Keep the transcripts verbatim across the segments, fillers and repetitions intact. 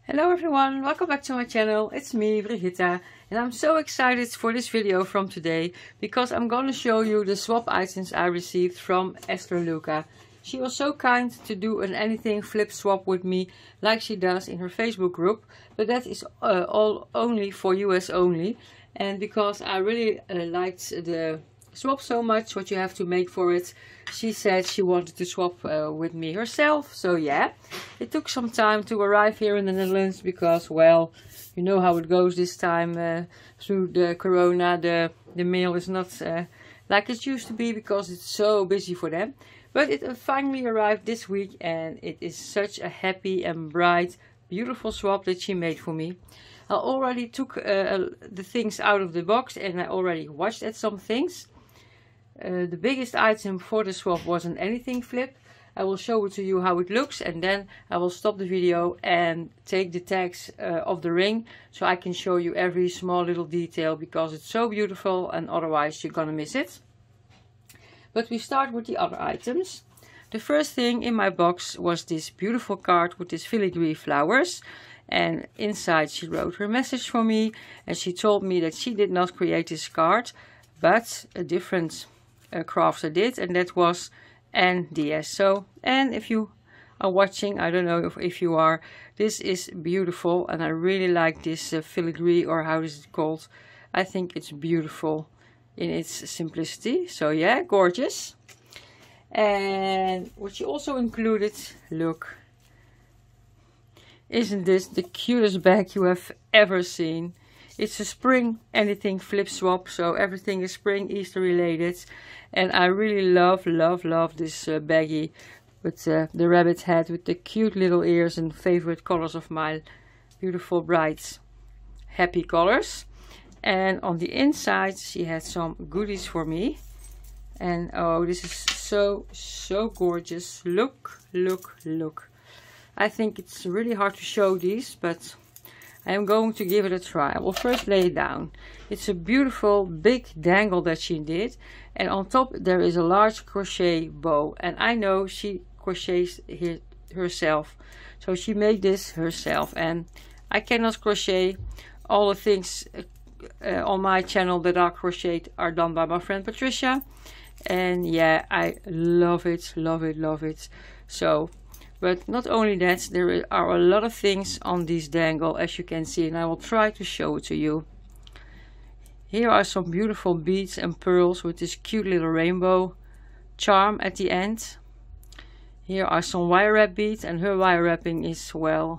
Hello everyone, welcome back to my channel. It's me, Brigitta, and I'm so excited for this video from today because I'm going to show you the swap items I received from Esther Luca. She was so kind to do an anything flip swap with me like she does in her Facebook group, but that is uh, all only for U S only. And because I really uh, liked the swap so much, what you have to make for it, she said she wanted to swap uh, with me herself. So yeah, it took some time to arrive here in the Netherlands because, well, you know how it goes this time uh, through the corona. The, the mail is not uh, like it used to be because it's so busy for them. But it uh, finally arrived this week, and it is such a happy and bright, beautiful swap that she made for me. I already took uh, the things out of the box and I already watched at some things. Uh, the biggest item for the swap was an anything flip. I will show it to you how it looks, and then I will stop the video and take the tags uh, of the ring so I can show you every small little detail because it's so beautiful and otherwise you're gonna miss it. But we start with the other items. The first thing in my box was this beautiful card with these filigree flowers, and inside she wrote her message for me, and she told me that she did not create this card but a different Uh, crafter did, and that was Anne Diaz. So, and if you are watching, I don't know if, if you are, this is beautiful, and I really like this uh, filigree, or how is it called? I think it's beautiful in its simplicity. So yeah, gorgeous. And what she also included, look, isn't this the cutest bag you have ever seen? It's a spring anything flip swap, so everything is spring Easter related, and I really love love love this uh, baggie with uh, the rabbit head with the cute little ears and favorite colors of my beautiful bright happy colors. And on the inside she had some goodies for me, and oh, this is so so gorgeous. Look look look. I think it's really hard to show these, but I am going to give it a try. I will first lay it down. It's a beautiful big dangle that she did, and on top there is a large crochet bow, and I know she crochets here herself, so she made this herself, and I cannot crochet. All the things uh, on my channel that are crocheted are done by my friend Patricia, and yeah, I love it love it love it. So but not only that, there are a lot of things on this dangle, as you can see, and I will try to show it to you. Here are some beautiful beads and pearls with this cute little rainbow charm at the end. Here are some wire wrap beads, and her wire wrapping is, well,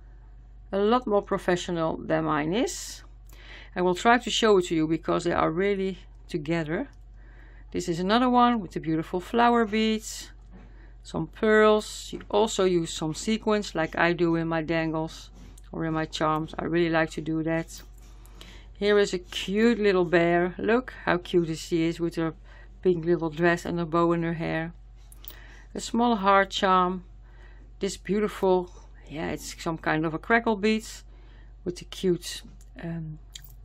a lot more professional than mine is. I will try to show it to you because they are really together. This is another one with the beautiful flower beads. Some pearls. She also used some sequins like I do in my dangles or in my charms. I really like to do that. Here is a cute little bear. Look how cute she is with her pink little dress and a bow in her hair. A small heart charm. This beautiful, yeah, it's some kind of a crackle beads with a cute um,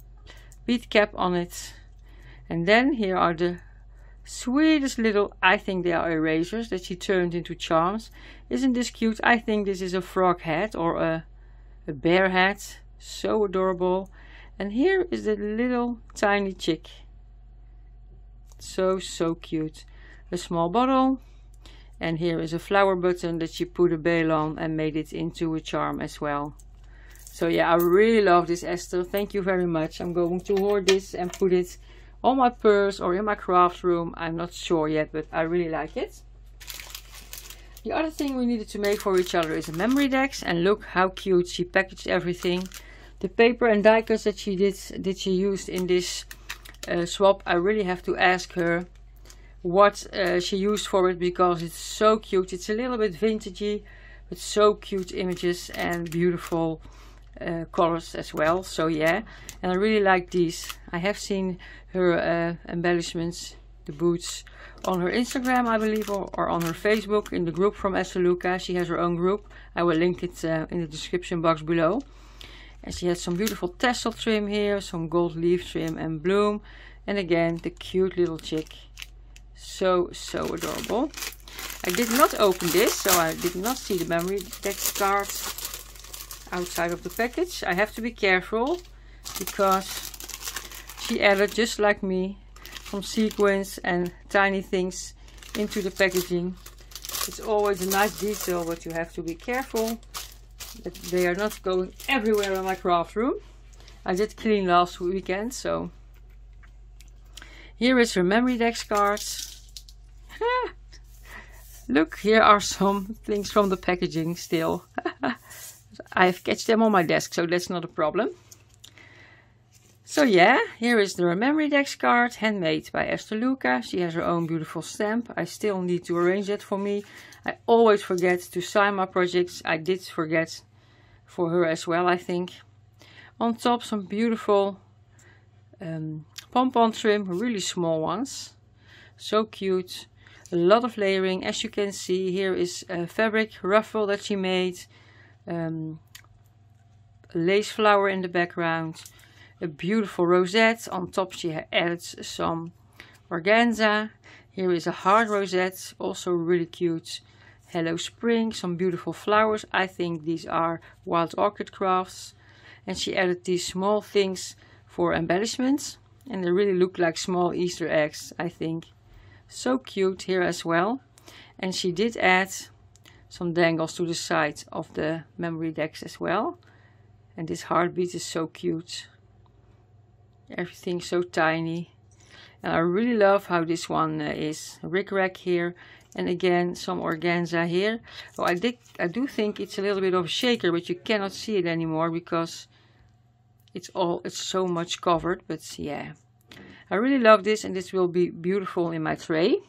bead cap on it. And then here are the sweetest little, I think they are erasers that she turned into charms. Isn't this cute? I think this is a frog hat or a, a bear hat. So adorable. And here is the little tiny chick. So so cute. A small bottle, and here is a flower button that she put a bail on and made it into a charm as well. So yeah, I really love this, Esther. Thank you very much. I'm going to hoard this and put it on my purse or in my craft room. I'm not sure yet, but I really like it. The other thing we needed to make for each other is a memory decks, and look how cute she packaged everything. The paper and die cuts that she did did she used in this uh, swap, I really have to ask her what uh, she used for it because it's so cute. It's a little bit vintagey, but so cute images and beautiful Uh, colors as well. So yeah, and I really like these. I have seen her uh, embellishments, the boots, on her Instagram, I believe, or, or on her Facebook in the group from Esther Luca. She has her own group. I will link it uh, in the description box below. And she has some beautiful tassel trim here, some gold leaf trim and bloom, and again the cute little chick. So so adorable. I did not open this, so I did not see the memory deck cards. outside of the package. I have to be careful because she added, just like me, some sequins and tiny things into the packaging. It's always a nice detail, but you have to be careful that they are not going everywhere in my craft room. I did clean last weekend, so here is her memory decks cards. Look, here are some things from the packaging still. I've catched them on my desk, so that's not a problem. So yeah, here is the memory decks card, handmade by Esther Luca. She has her own beautiful stamp. I still need to arrange that for me. I always forget to sign my projects. I did forget for her as well, I think. On top, some beautiful um, pom-pom trim, really small ones. So cute. A lot of layering. As you can see, here is a fabric ruffle that she made. Um, a lace flower in the background. A beautiful rosette. On top she added some organza. Here is a heart rosette, also really cute. Hello Spring, some beautiful flowers. I think these are Wild Orchid Crafts. And she added these small things for embellishments. And they really look like small Easter eggs, I think. So cute here as well. And she did add some dangles to the side of the memory decks as well. And this heartbeat is so cute. Everything so tiny. And I really love how this one uh, is. Rickrack here. And again, some organza here. Oh, I, did, I do think it's a little bit of a shaker, but you cannot see it anymore because it's all it's so much covered. But yeah, I really love this, and this will be beautiful in my tray.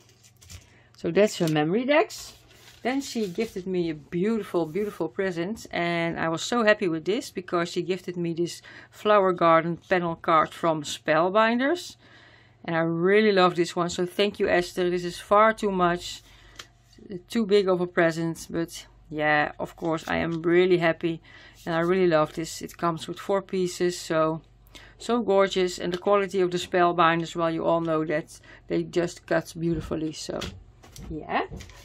So that's her memory decks. Then she gifted me a beautiful, beautiful present, and I was so happy with this because she gifted me this Flower Garden panel card from Spellbinders. And I really love this one, so thank you, Esther. This is far too much, too big of a present, but yeah, of course, I am really happy, and I really love this. It comes with four pieces, so so gorgeous, and the quality of the Spellbinders, well, you all know that they just cut beautifully, so yeah.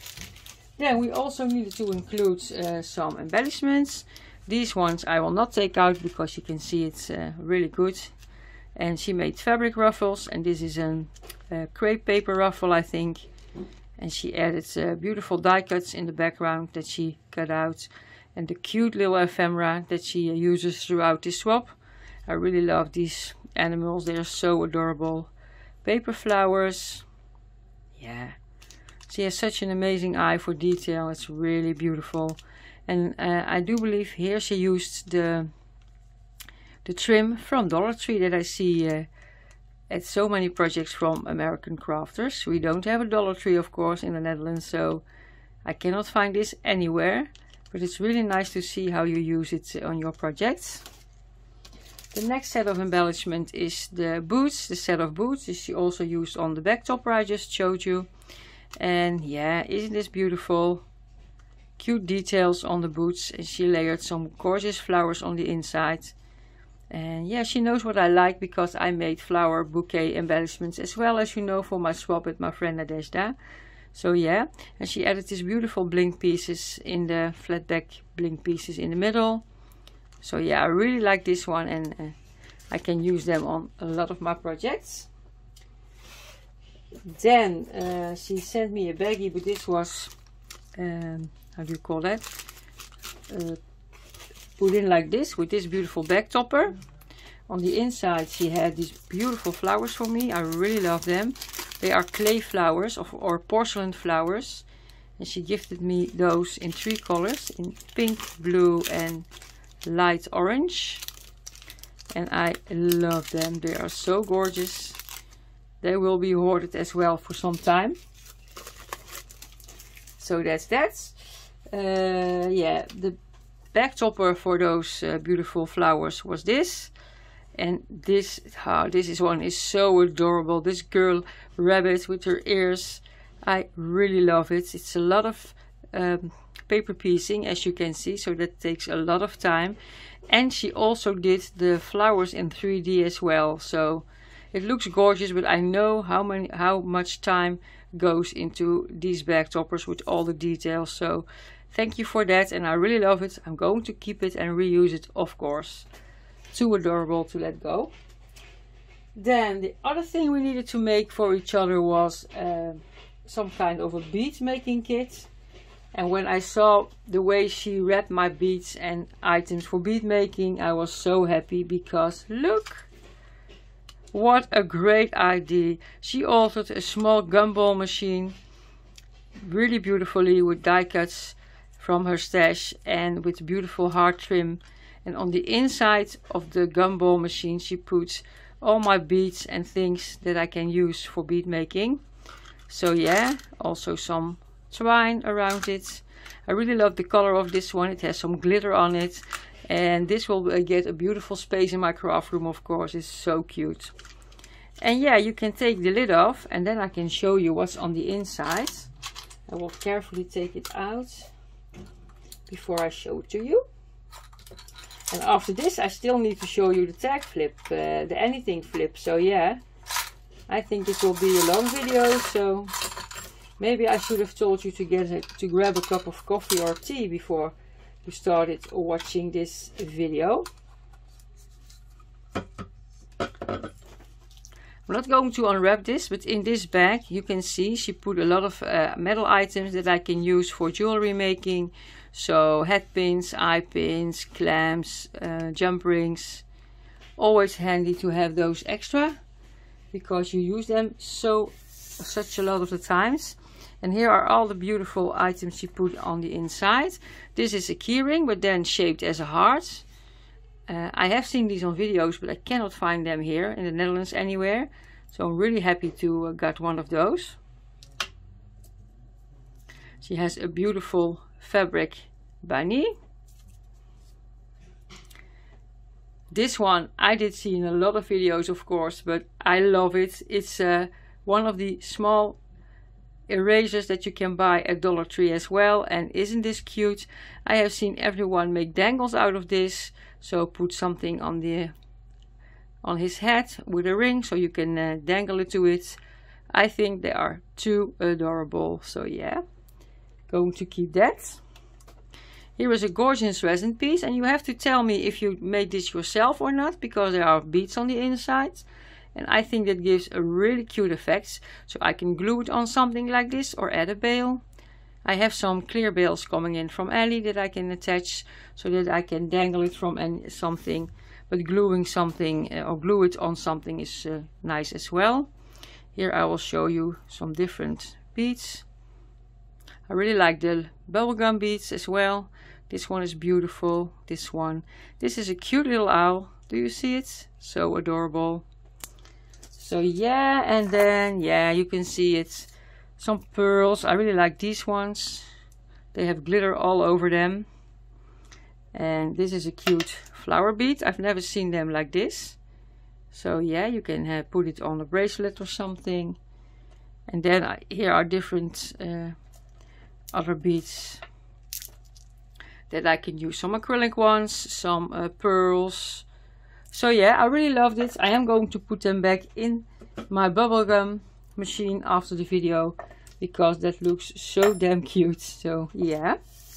Then we also needed to include uh, some embellishments. These ones I will not take out because you can see it's uh, really good. And she made fabric ruffles, and this is a uh, crepe paper ruffle, I think. And she added uh, beautiful die cuts in the background that she cut out, and the cute little ephemera that she uh, uses throughout this swap. I really love these animals, they are so adorable. Paper flowers, yeah. She has such an amazing eye for detail, it's really beautiful. And uh, I do believe here she used the the trim from Dollar Tree that I see uh, at so many projects from American crafters. We don't have a Dollar Tree, of course, in the Netherlands, so I cannot find this anywhere. But it's really nice to see how you use it on your projects. The next set of embellishment is the boots, the set of boots that she also used on the back topper I just showed you. And yeah, isn't this beautiful? Cute details on the boots, and she layered some gorgeous flowers on the inside. And yeah, she knows what I like because I made flower bouquet embellishments as well, as you know, for my swap with my friend Nadezhda. So yeah, and she added these beautiful bling pieces in the flat back bling pieces in the middle. So yeah, I really like this one, and uh, I can use them on a lot of my projects. Then uh, she sent me a baggie, but this was, um, how do you call that? Uh, put in like this with this beautiful back topper. On the inside she had these beautiful flowers for me. I really love them. They are clay flowers of, or porcelain flowers, and she gifted me those in three colors, in pink, blue and light orange, and I love them. They are so gorgeous. They will be hoarded as well for some time. So that's that. Uh, yeah, the back topper for those uh, beautiful flowers was this. And this, oh, this is one is so adorable. This girl rabbit with her ears. I really love it. It's a lot of um, paper piecing, as you can see, so that takes a lot of time. And she also did the flowers in three D as well. So it looks gorgeous, but I know how many, how much time goes into these bag toppers with all the details. So thank you for that, and I really love it. I'm going to keep it and reuse it, of course. Too adorable to let go. Then the other thing we needed to make for each other was uh, some kind of a bead making kit. And when I saw the way she wrapped my beads and items for bead making, I was so happy, because look, what a great idea. She altered a small gumball machine really beautifully with die cuts from her stash and with beautiful heart trim. And on the inside of the gumball machine she puts all my beads and things that I can use for bead making. So yeah, also some twine around it. I really love the color of this one. It has some glitter on it, and this will uh, get a beautiful space in my craft room, of course. It's so cute. And yeah, you can take the lid off, and then I can show you what's on the inside. I will carefully take it out before I show it to you. And after this I still need to show you the tag flip, uh, the anything flip. So yeah, I think this will be a long video, so maybe I should have told you to get a, to grab a cup of coffee or tea before you started watching this video. I'm not going to unwrap this, but in this bag you can see she put a lot of uh, metal items that I can use for jewelry making. So head pins, eye pins, clamps, uh, jump rings. Always handy to have those extra, because you use them so such a lot of the times. And here are all the beautiful items she put on the inside. This is a keyring, but then shaped as a heart. Uh, I have seen these on videos, but I cannot find them here in the Netherlands anywhere. So I'm really happy to uh, get one of those. She has a beautiful fabric bunny. This one I did see in a lot of videos, of course, but I love it. It's uh, one of the small erasers that you can buy at Dollar Tree as well. And isn't this cute? I have seen everyone make dangles out of this. So put something on the on his head with a ring, so you can uh, dangle it to it. I think they are too adorable. So yeah, going to keep that. Here is a gorgeous resin piece, and you have to tell me if you made this yourself or not, because there are beads on the inside. And I think that gives a really cute effect. So I can glue it on something like this or add a bail. I have some clear bails coming in from Ali that I can attach so that I can dangle it from any, something. But gluing something uh, or glue it on something is uh, nice as well. Here I will show you some different beads. I really like the bubblegum beads as well. This one is beautiful. This one. This is a cute little owl. Do you see it? So adorable. So yeah, and then yeah, you can see it. Some pearls. I really like these ones. They have glitter all over them. And this is a cute flower bead. I've never seen them like this. So yeah, you can uh, put it on a bracelet or something. And then uh, here are different uh, other beads that I can use. Some acrylic ones, some uh, pearls. So yeah, I really loved it. I am going to put them back in my bubblegum machine after the video, because that looks so damn cute. So yeah.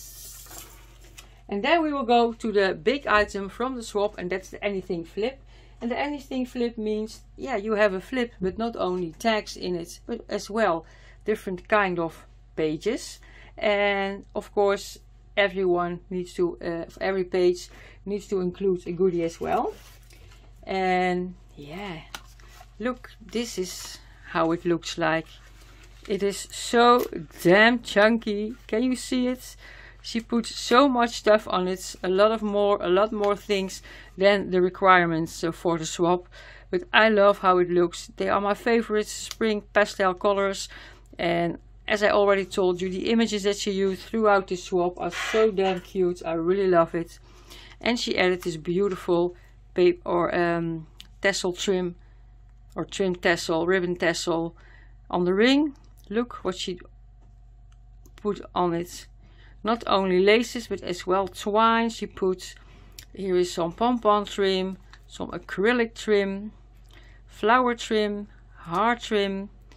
And then we will go to the big item from the swap, and that's the anything flip. And the anything flip means, yeah, you have a flip, but not only tags in it, but as well different kind of pages. And of course, everyone needs to, uh, every page needs to include a goodie as well. And yeah, look, this is how it looks like. It is so damn chunky. Can you see it? She put so much stuff on it, a lot of more, a lot more things than the requirements uh, for the swap. But I love how it looks. They are my favorite spring pastel colors. And as I already told you, the images that she used throughout this swap are so damn cute. I really love it. And she added this beautiful paper or um, tassel trim, or trim tassel, ribbon tassel on the ring. Look what she put on it. Not only laces, but as well twine. She put, here is some pom-pom trim, some acrylic trim, flower trim, heart trim.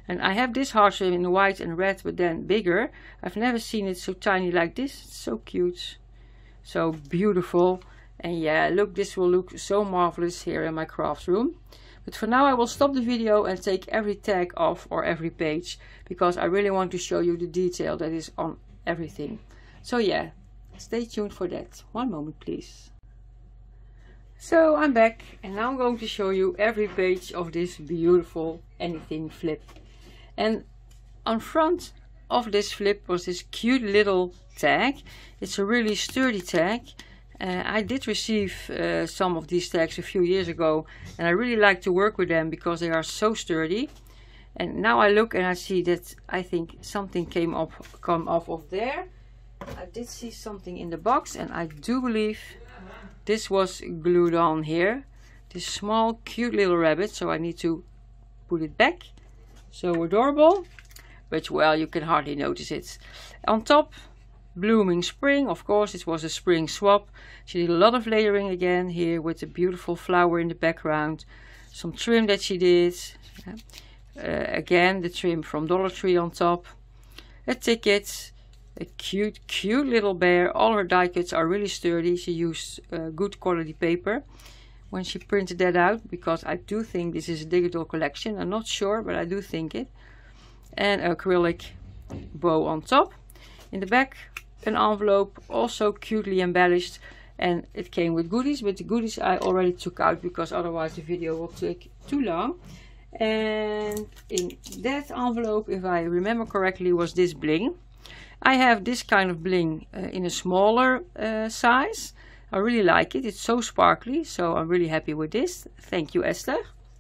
And I have this heart trim in white and red, but then bigger. I've never seen it so tiny like this. It's so cute. So beautiful. And yeah, look, this will look so marvelous here in my crafts room. But for now I will stop the video and take every tag off or every page, because I really want to show you the detail that is on everything. So yeah, stay tuned for that. One moment please. So I'm back, and now I'm going to show you every page of this beautiful anything flip. And on front of this flip was this cute little tag. It's a really sturdy tag. Uh, I did receive uh, some of these tags a few years ago, and I really like to work with them because they are so sturdy. And now I look and I see that I think something came up, come off of there. I did see something in the box, and I do believe this was glued on here. This small cute little rabbit, so I need to put it back. So adorable, but well, you can hardly notice it. On top, blooming spring. Of course, it was a spring swap. She did a lot of layering again here with a beautiful flower in the background. Some trim that she did. Uh, again, the trim from Dollar Tree on top. A ticket. A cute, cute little bear. All her die cuts are really sturdy. She used uh, good quality paper when she printed that out, because I do think this is a digital collection. I'm not sure, but I do think it. And acrylic bow on top. In the back, an envelope, also cutely embellished, and it came with goodies, but the goodies I already took out because otherwise the video will take too long. And in that envelope, if I remember correctly, was this bling. I have this kind of bling uh, in a smaller uh, size. I really like it. It's so sparkly, so I'm really happy with this. Thank you, Esther.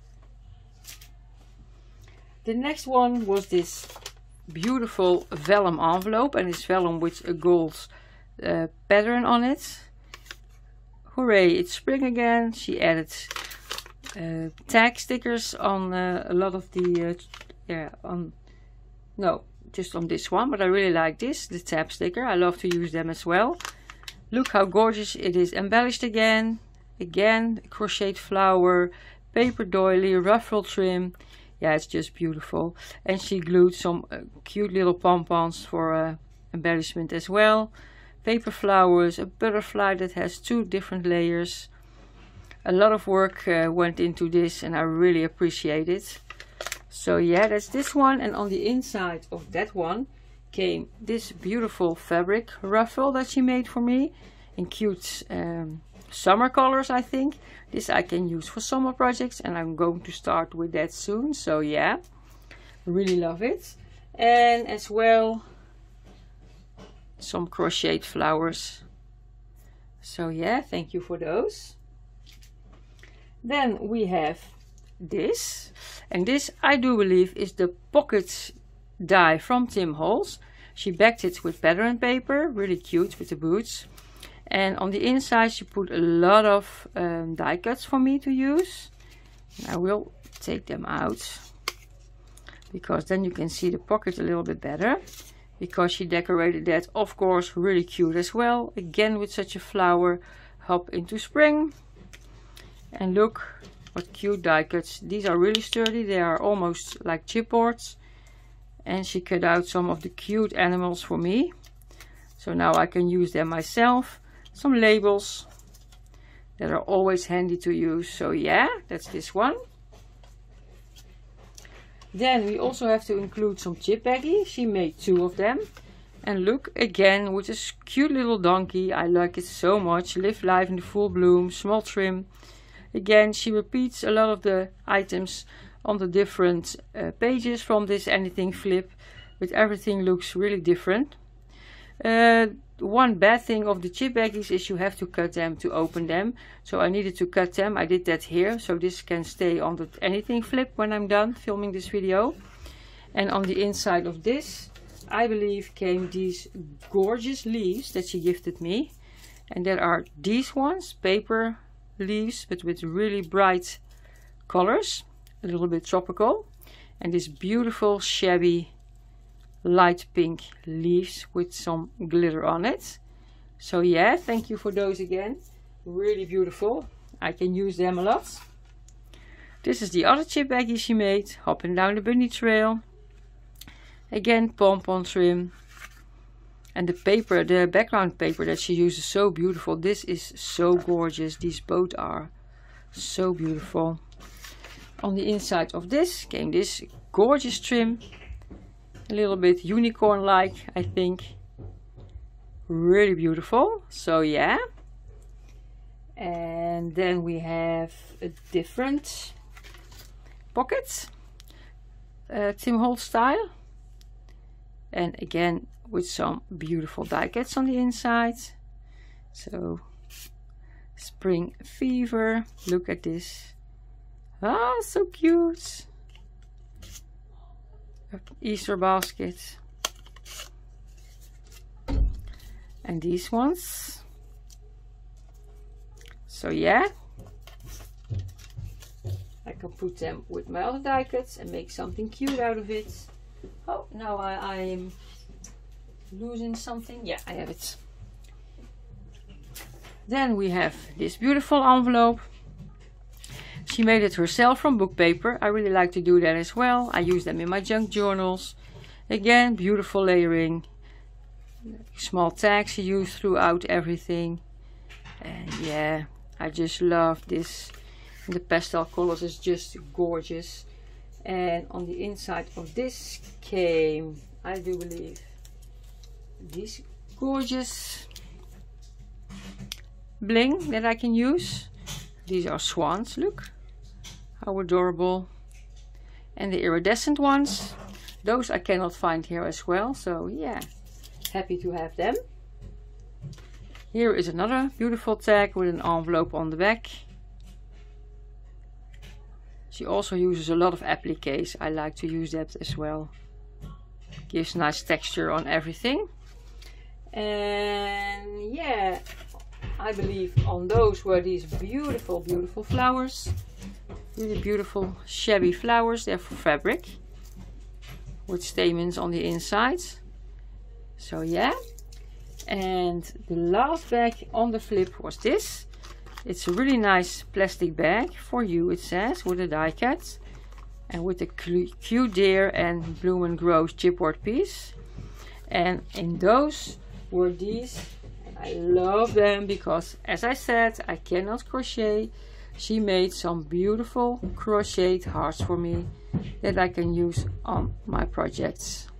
The next one was this beautiful vellum envelope, and it's vellum with a gold uh, pattern on it. Hooray, it's spring again. She added uh, tag stickers on uh, a lot of the, uh, yeah, on, no, just on this one, but I really like this, the tab sticker. I love to use them as well. Look how gorgeous it is, embellished again, again, crocheted flower, paper doily, ruffle trim. Yeah, it's just beautiful. And she glued some uh, cute little pompons for uh, embellishment as well. Paper flowers, a butterfly that has two different layers. A lot of work uh, went into this, and I really appreciate it. So yeah, that's this one. And on the inside of that one came this beautiful fabric ruffle that she made for me in cute um, summer colors, I think. This I can use for summer projects, and I'm going to start with that soon. So yeah, really love it. And as well, some crocheted flowers. So yeah, thank you for those. Then we have this, and this I do believe is the pocket die from Tim Holtz. She backed it with pattern paper, really cute with the boots. And on the inside she put a lot of um, die cuts for me to use. And I will take them out, because then you can see the pocket a little bit better. Because she decorated that, of course, really cute as well. Again with such a flower, hop into spring. And look what cute die cuts. These are really sturdy. They are almost like chipboards. And she cut out some of the cute animals for me. So now I can use them myself. Some labels that are always handy to use. So yeah, that's this one. Then we also have to include some chip baggy. She made two of them. And look, again with this cute little donkey. I like it so much. Live life in the full bloom, small trim. Again, she repeats a lot of the items on the different uh, pages from this anything flip, but everything looks really different. Uh, one bad thing of the chip baggies is you have to cut them to open them. So I needed to cut them. I did that here, so this can stay on the anything flip when I'm done filming this video. And on the inside of this, I believe, came these gorgeous leaves that she gifted me. And there are these ones, paper leaves, but with really bright colors, a little bit tropical. And this beautiful shabby light pink leaves with some glitter on it. So yeah, thank you for those again. Really beautiful. I can use them a lot. This is the other chip baggie she made, hopping down the bunny trail. Again, pom-pom trim. And the paper, the background paper that she uses, so beautiful. This is so gorgeous. These both are so beautiful. On the inside of this came this gorgeous trim. A little bit unicorn-like, I think. Really beautiful. So yeah. And then we have a different pocket. Uh, Tim Holtz style. And again, with some beautiful die cuts on the inside. So, Spring Fever. Look at this. Ah, so cute. Easter basket. And these ones. So yeah. I can put them with my other die cuts and make something cute out of it. Oh, now I, I'm losing something. Yeah, I have it. Then we have this beautiful envelope. She made it herself from book paper. I really like to do that as well. I use them in my junk journals. Again, beautiful layering. Small tags she used throughout everything. And yeah, I just love this. The pastel colors is just gorgeous. And on the inside of this came, I do believe, these gorgeous bling that I can use. These are swans, look how adorable. And the iridescent ones, those I cannot find here as well, so yeah, happy to have them. Here is another beautiful tag with an envelope on the back. She also uses a lot of appliques. I like to use that as well. Gives nice texture on everything. And yeah, I believe on those were these beautiful, beautiful flowers. Really beautiful shabby flowers. They're for fabric. With stamens on the inside. So yeah. And the last bag on the flip was this. It's a really nice plastic bag for you, it says, with a die cut. And with a cute deer and Bloom and Grow's chipboard piece. And in those were these. I love them because, as I said, I cannot crochet. She made some beautiful crocheted hearts for me that I can use on my projects.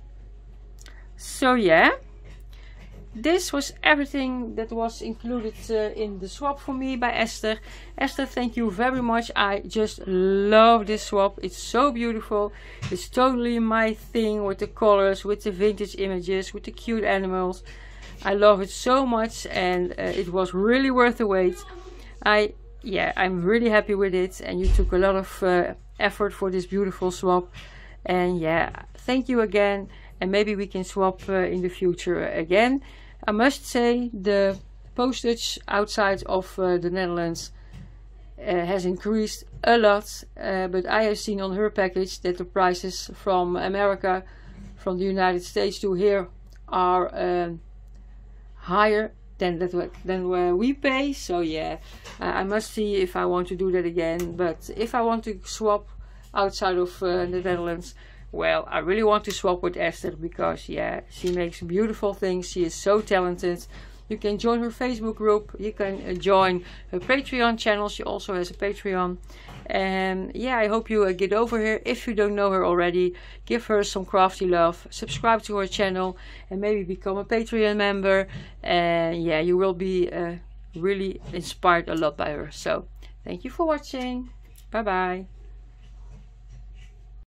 So yeah, this was everything that was included uh, in the swap for me by Esther. Esther, thank you very much. I just love this swap. It's so beautiful. It's totally my thing with the colors, with the vintage images, with the cute animals. I love it so much, and uh, it was really worth the wait. I yeah, I'm really happy with it, and you took a lot of uh, effort for this beautiful swap. And yeah, thank you again, and maybe we can swap uh, in the future again. I must say the postage outside of uh, the Netherlands uh, has increased a lot, uh, but I have seen on her package that the prices from America, from the United States to here are uh, higher than that than where we pay. So yeah, uh, I must see if I want to do that again. But if I want to swap outside of uh, the Netherlands, well, I really want to swap with Esther because yeah, she makes beautiful things. She is so talented. You can join her Facebook group. You can uh, join her Patreon channel. She also has a Patreon. And yeah, I hope you uh, get over here. If you don't know her already, give her some crafty love. Subscribe to her channel and maybe become a Patreon member. And yeah, you will be uh, really inspired a lot by her. So thank you for watching. Bye bye.